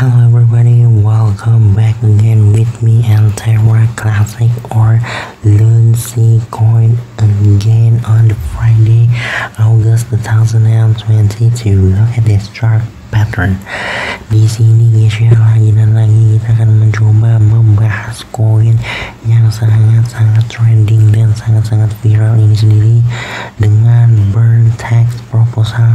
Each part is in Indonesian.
Hello everybody, welcome back again with me and Terra Classic or Luncy Coin again on the Friday, August 2020 to look at this chart pattern. Di sini guys ya, lagi dan lagi kita akan mencoba membahas koin yang sangat-sangat trending dan sangat-sangat viral ini sendiri dengan burn tax proposal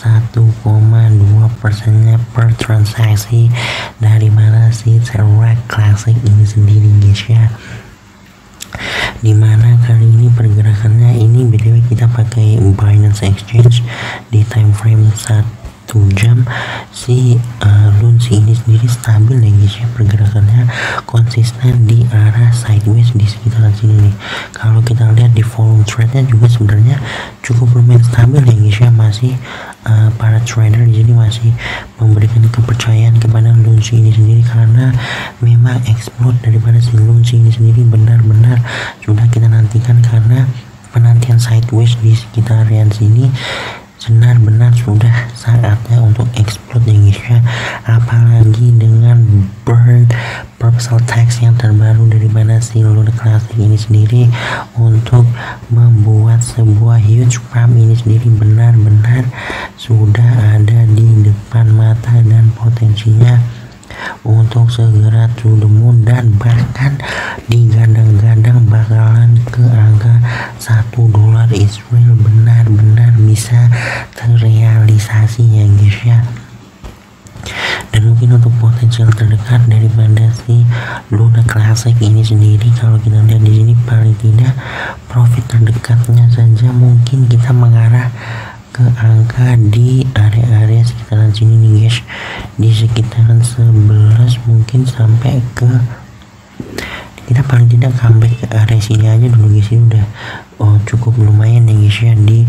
1,2%-nya per transaksi dari mana si Terra Classic ini sendiri guys ya. Dimana kali ini pergerakannya ini btw kita pakai Binance Exchange di time frame 1 jam. Si Luncy ini sendiri stabil ya guys ya, pergerakannya konsisten di arah sideways di sekitaran sini nih. Kalau kita lihat di volume trade-nya juga sebenarnya cukup bermain stabil ya guys ya, masih para trader di sini masih memberikan kepercayaan kepada Luncy ini sendiri karena memang explode daripada si Luncy ini sendiri benar-benar sudah kita nantikan, karena penantian sideways di sekitaran sini benar-benar sudah saatnya untuk explode ya guys ya, apalagi dengan burn proposal tax yang terbaru daripada si Luna Classic ini sendiri untuk membuat sebuah huge pump ini sendiri benar-benar sudah ada di depan mata dan potensinya untuk segera to the moon, dan bahkan digadang-gadang bakalan ke angka $1 Israel benar-benar bisa terrealisasi ya guys ya. Dan mungkin untuk potensial terdekat daripada si Luna Classic ini sendiri, kalau kita lihat di sini paling tidak profit terdekatnya saja mungkin kita mengarah ke angka di area-area sekitaran sini nih guys, di sekitaran 11 mungkin sampai ke, kita paling tidak comeback ke area sini aja dulu guys, ini udah cukup lumayan ya guys ya, di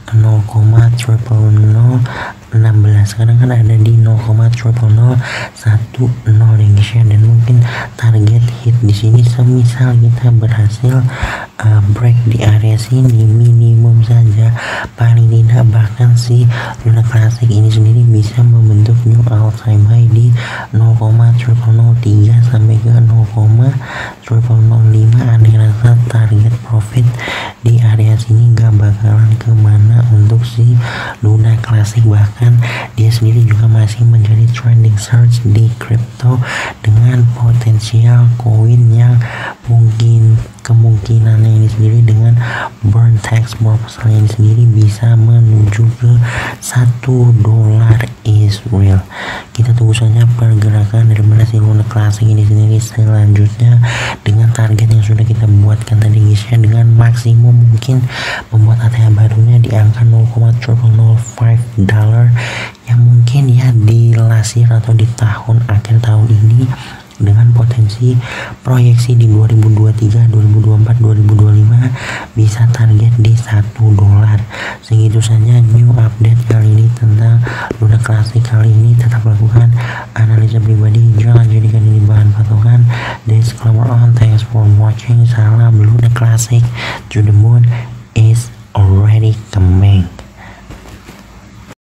0,0016. Sekarang kan ada di 0,0010 ya guys ya, dan mungkin target hit di sini semisal kita berhasil break di area sini minimum saja, paling tidak bahkan si Luna Classic ini sendiri bisa membentuk new all time high di 0,0003 sampai ke 0,0005. Aneh rasa target profit di area sini gak bakalan kemana untuk si Luna Classic, bahkan dia sendiri juga masih menjadi trending search di crypto dengan potensial koin yang mungkin kemungkinannya ini sendiri dengan burn tax proposal ini sendiri bisa menuju ke $1 Israel. Kita tunggu saja pergerakan dari mana si Luna Classic ini sendiri selanjutnya dengan target yang sudah kita buatkan tadi guys ya, dengan maksimum mungkin membuat ATH barunya di angka $0,0005 yang mungkin ya dilasir atau di tahun akhir tahun ini dengan potensi proyeksi di 2023, 2024, 2025 bisa target di $1. Segitu saja new update kali ini tentang Luna Classic. Kali ini tetap lakukan analisa pribadi, jangan jadikan ini bahan patokan. Disclaimer on, thanks for watching. Salam Luna Classic, to the moon is already coming.